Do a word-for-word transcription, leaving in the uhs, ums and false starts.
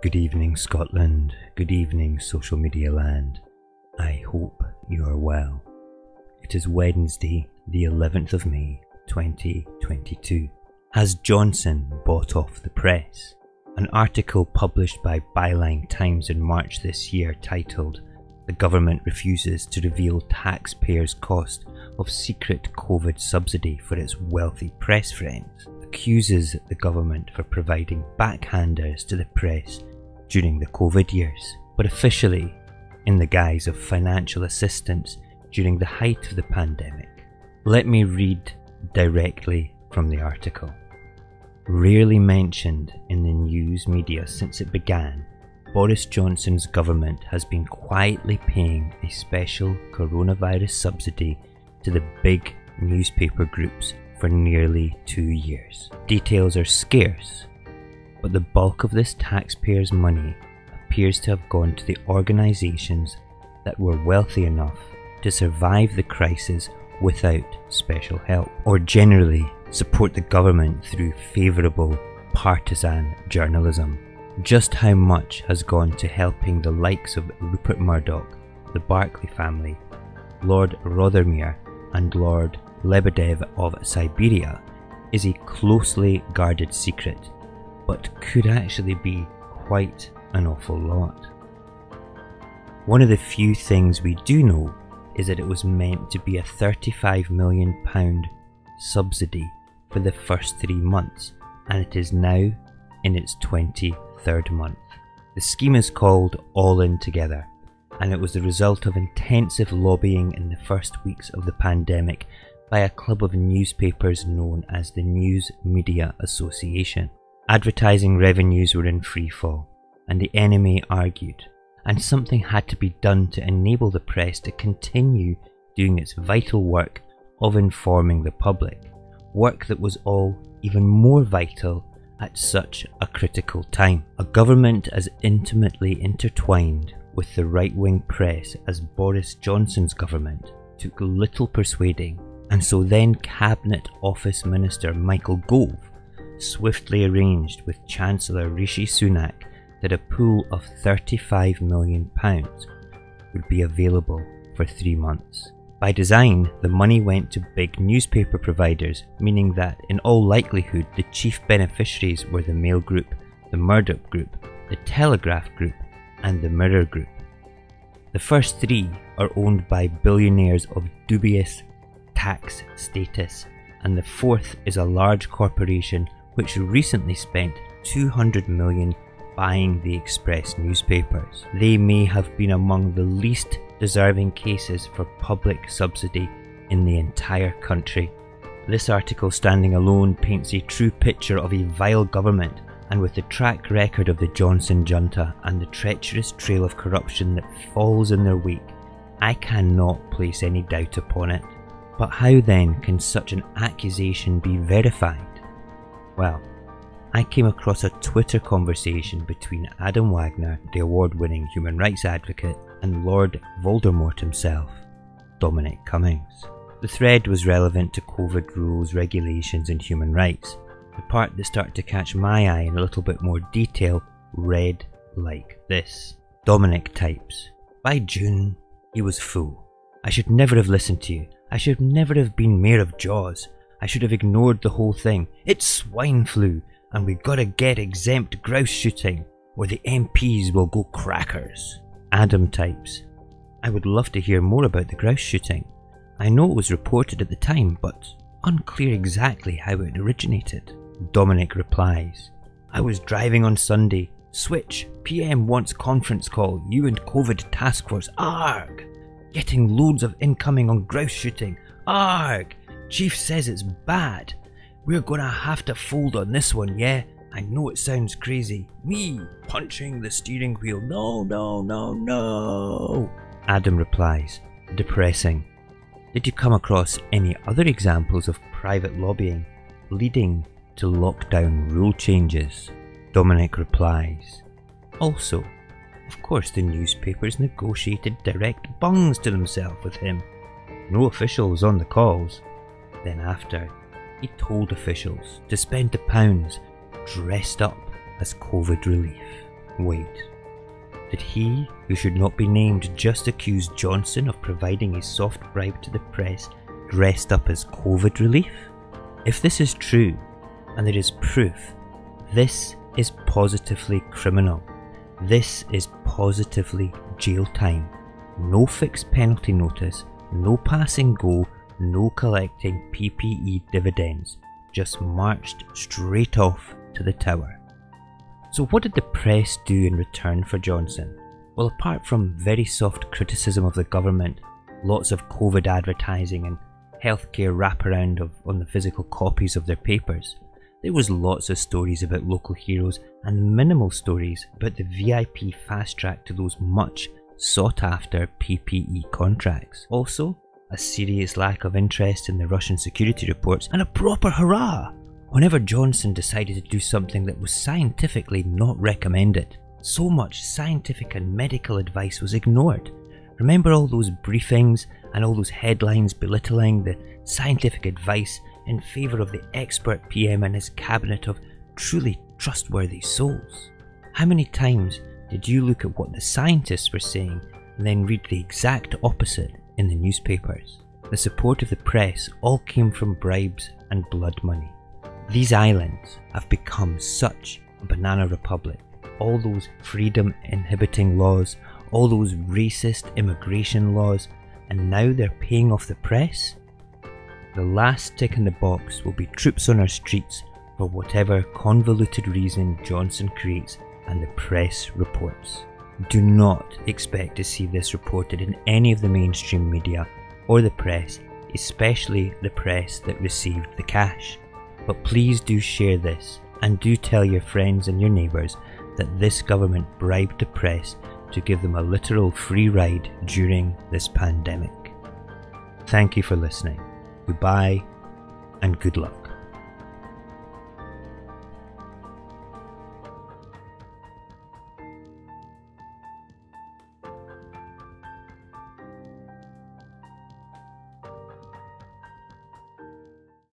Good evening, Scotland. Good evening, social media land. I hope you are well. It is Wednesday, the eleventh of May, twenty twenty-two. Has Johnson bought off the press? An article published by BYLINE Times in March this year titled, "The Government Refuses to Reveal Taxpayers' Cost of Secret Covid Subsidy for its Wealthy Press Friends," accuses the government for providing backhanders to the press during the Covid years, but officially in the guise of financial assistance during the height of the pandemic. Let me read directly from the article. Rarely mentioned in the news media since it began, Boris Johnson's government has been quietly paying a special coronavirus subsidy to the big newspaper groups for nearly two years. Details are scarce, but the bulk of this taxpayers' money appears to have gone to the organisations that were wealthy enough to survive the crisis without special help, or generally support the government through favourable partisan journalism. Just how much has gone to helping the likes of Rupert Murdoch, the Barclay family, Lord Rothermere and Lord Lebedev of Siberia is a closely guarded secret, but could actually be quite an awful lot. One of the few things we do know is that it was meant to be a thirty-five million pound subsidy for the first three months, and it is now in its twenty-third month. The scheme is called All In Together, and it was the result of intensive lobbying in the first weeks of the pandemic by a club of newspapers known as the News Media Association. Advertising revenues were in freefall, and the enemy argued, and something had to be done to enable the press to continue doing its vital work of informing the public, work that was all even more vital at such a critical time. A government as intimately intertwined with the right-wing press as Boris Johnson's government took little persuading, and so then Cabinet Office Minister Michael Gove swiftly arranged with Chancellor Rishi Sunak that a pool of thirty-five million pounds would be available for three months. By design, the money went to big newspaper providers, meaning that in all likelihood the chief beneficiaries were the Mail Group, the Murdoch Group, the Telegraph Group and the Mirror Group. The first three are owned by billionaires of dubious tax status, and the fourth is a large corporation which recently spent two hundred million pounds buying the Express newspapers. They may have been among the least deserving cases for public subsidy in the entire country. This article standing alone paints a true picture of a vile government, and with the track record of the Johnson Junta and the treacherous trail of corruption that falls in their wake, I cannot place any doubt upon it. But how then can such an accusation be verified? Well, I came across a Twitter conversation between Adam Wagner, the award-winning human rights advocate, and Lord Voldemort himself, Dominic Cummings. The thread was relevant to Covid rules, regulations and human rights. The part that started to catch my eye in a little bit more detail read like this. Dominic types, "By June, he was full. I should never have listened to you. I should never have been mayor of Jaws. I should have ignored the whole thing. It's swine flu, and we've got to get exempt grouse shooting, or the M Ps will go crackers." Adam types, "I would love to hear more about the grouse shooting. I know it was reported at the time, but unclear exactly how it originated." Dominic replies, "I was driving on Sunday. Switch, P M wants conference call, you and Covid task force, arg! Getting loads of incoming on grouse shooting, arg! Chief says it's bad. We're gonna have to fold on this one, yeah? I know it sounds crazy. Me punching the steering wheel. No, no, no, no." Adam replies, "Depressing. Did you come across any other examples of private lobbying leading to lockdown rule changes?" Dominic replies, "Also, of course the newspapers negotiated direct bungs to themselves with him. No official was on the calls. Then after, he told officials to spend the pounds dressed up as Covid relief." Wait. Did he, who should not be named, just accuse Johnson of providing a soft bribe to the press dressed up as COVID relief? If this is true, and there is proof, this is positively criminal. This is positively jail time. No fixed penalty notice, no pass and go, no collecting P P E dividends. Just marched straight off to the tower. So what did the press do in return for Johnson? Well, apart from very soft criticism of the government, lots of COVID advertising and healthcare wraparound of, on the physical copies of their papers, there was lots of stories about local heroes and minimal stories about the V I P fast track to those much sought after P P E contracts. Also, a serious lack of interest in the Russian security reports and a proper hurrah whenever Johnson decided to do something that was scientifically not recommended. So much scientific and medical advice was ignored. Remember all those briefings and all those headlines belittling the scientific advice in favour of the expert P M and his cabinet of truly trustworthy souls? How many times did you look at what the scientists were saying and then read the exact opposite in the newspapers? The support of the press all came from bribes and blood money. These islands have become such a banana republic. All those freedom inhibiting laws, all those racist immigration laws, and now they're paying off the press? The last tick in the box will be troops on our streets for whatever convoluted reason Johnson creates and the press reports. Do not expect to see this reported in any of the mainstream media or the press, especially the press that received the cash. But please do share this and do tell your friends and your neighbours that this government bribed the press to give them a literal free ride during this pandemic. Thank you for listening. Goodbye and good luck.